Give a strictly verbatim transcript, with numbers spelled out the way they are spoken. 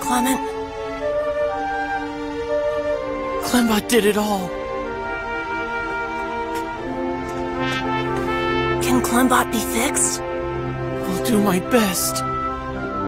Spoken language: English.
Clement? Clembot did it all. Can Clembot be fixed? I'll do my best.